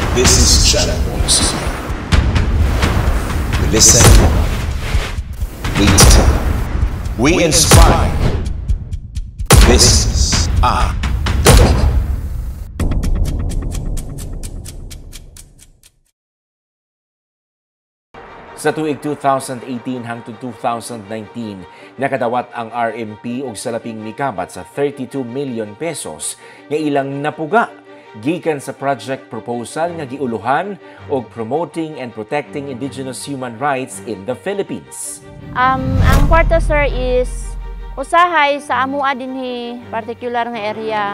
This is Channels. We listen, we tell, we inspire. This is Sa tuig 2018 hangtod 2019, nakadawat ang RMP og salaping mikabat sa 32 million pesos nga ilang napuga gikan sa project proposal nga giuluhan og promoting and protecting indigenous human rights in the Philippines. Ang kwarta sir is usahay sa amua dinhi particular nga area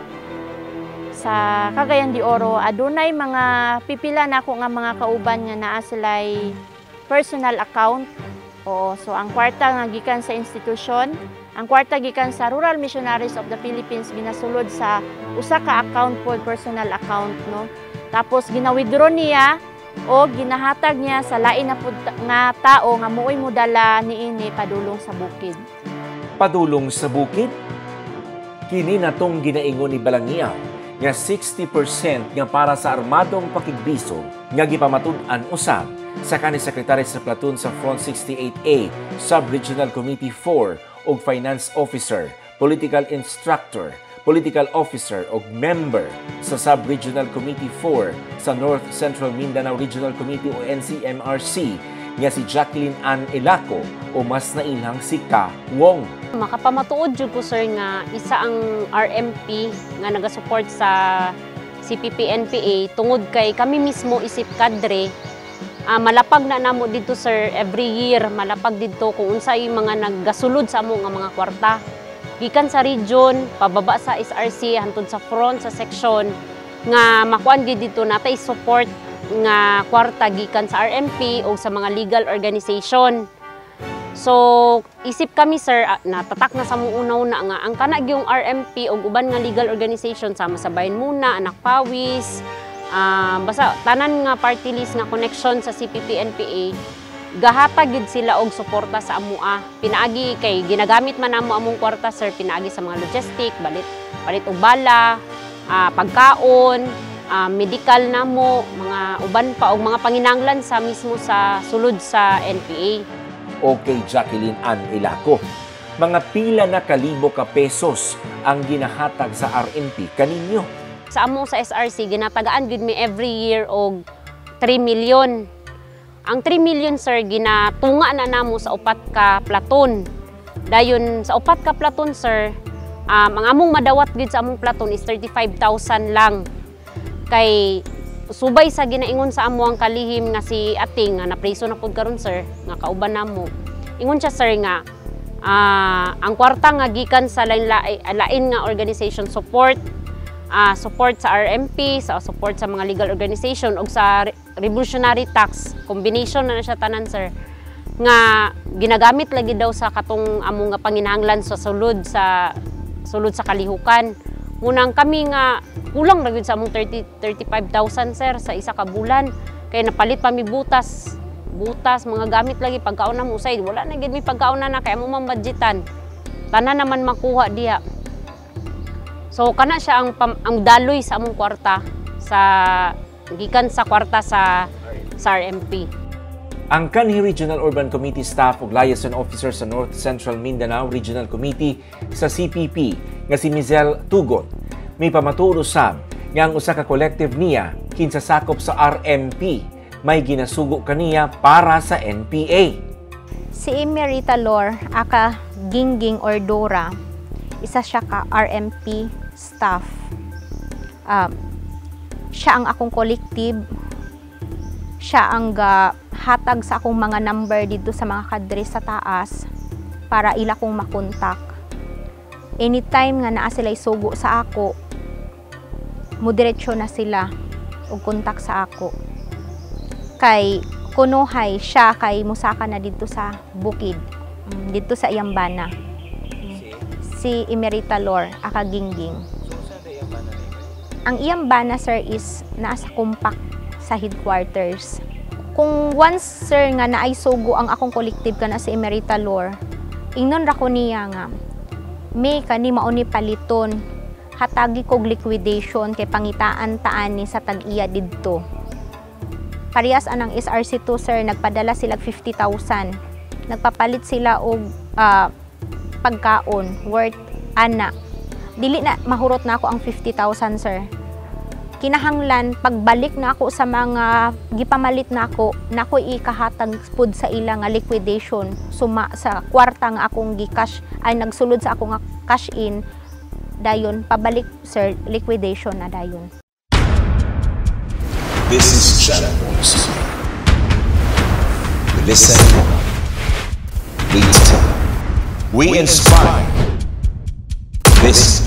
sa Cagayan de Oro. Adunay mga pipila nako nga mga kauban nga naa sila'y personal account. Oo, so ang kwarta nga gikan sa institusyon, ang kwarta gikan sa Rural Missionaries of the Philippines ginasulod sa usa ka account po, personal account, no. Tapos gina-withdraw niya o ginahatag niya sa lain na nga tao nga muoy modala niini padulong sa bukid. Padulong sa bukid? Kini natong ginaingon ni Balangiaw nga 60% nga para sa armadong pakigbisog nga gipamatud-an usab sa kanhi sekretary sa platoon sa Front 68A, Sub-Regional Committee 4 ug Finance Officer, Political Instructor, Political Officer ug Member sa Sub-Regional Committee 4 sa North Central Mindanao Regional Committee o NCMRC nga si Jackielyn Ann Elaco o mas nailhang si Ka Wong. Makapamatuod jud ko sir nga isa ang RMP nga nagasupport sa CPP-NPA tungod kay kami mismo isip kadre. Malapag na namo dito sir every year, malapag dito kung unsay mga naggasulod sa amo nga mga kwarta. Gikan sa region, pababa sa SRC, hantod sa front, sa section, nga makuan gid dito natay support nga kwarta gikan sa RMP o sa mga legal organization. So, isip kami sir, natatak na sa mong una-una nga, ang kanag yung RMP o uban nga legal organization, sama sa Bayan Muna, Anak Pawis, basta tanan nga party list nga connection sa CPP-NPA, gahatag gid sila og suporta sa amua. Pinaagi kay ginagamit man namo among kwarta sir, pinaagi sa mga logistic, palit og bala, pagkaon, medical namo, mga uban pa og mga panginahanglan sa mismo sa sulod sa NPA. Okay, Jackielyn Ann Elaco. Mga pila na kalibo ka pesos ang ginahatag sa RMP kaninyo. Sa amo sa SRC, ginatagaan gud mi every year og 3 million. Ang 3 million sir, ginatunga na namo sa upat ka platoon. Dayon sa upat ka platoon sir, ang among madawat gud sa among platoon is 35,000 lang. Kay subay sa ginaingon sa amo ang kalihim nga si Ating nga napriso na pud karon sir, nga kauban namo. Ingon siya sir nga ang kwarta nga gikan sa lain nga organization support sa RMP, sa support sa mga legal organization o sa revolutionary tax, combination na siya tanan sir, nga ginagamit lagi daw sa katong among nga panginahanglan sa sulod sa kalihukan. Ngunang kami nga kulang ra gyud sa among 35,000 sir sa isa ka bulan, kay napalit pa mi butas, mga gamit lagi pagkaon na mo usay, wala na gid mi pagkaon na kay amo man budgetan. Tanan naman makuha diha. So kana siya ang daloy sa among kwarta sa gikan sa kwarta sa RMP. Ang kanhi Regional Urban Committee staff ug liaison officer sa North Central Mindanao Regional Committee sa CPP nga si Mizel Tugot, may pamaturo sab nga ang usa ka collective niya kinsasakop sa RMP may ginasugo kaniya para sa NPA. Si Emerita Lor aka Gingging or Dora, isa siya ka RMP staff. Siya ang akong collective. Siya ang hatag sa akong mga number dito sa mga kadre sa taas para ila kong makontak. Anytime nga naa sila'y sugo sa ako, mudiretsyo na sila og kontak sa ako. Kay kunuhay siya kay musaka na dito sa bukid, dito sa Iyambana. Si Emerita Lor aka Gingging. Ang Iyambana sir is nasa compact sa headquarters. Kung once sir nga naay sugo ang akong collective kana si Emerita Lor, ingnon ra ko niya nga may kani mao ni paliton hatagi kog liquidation kay pangitaan taan ni sa tag-iya didto. Parehas anang SRC2 sir, nagpadala sila 50,000. Nagpapalit sila og pagkaon worth ana. Dili na mahurot na ako ang 50,000 sir. Kinahanglan pagbalik na ako sa mga gipamalit na ako ikahatag pud sa ila nga liquidation suma sa kwarta nga akong gi-cash ay nagsulod sa akong cash in dayon pabalik sir liquidation na dayon. This is Channel Voice. We listen, we inspire. This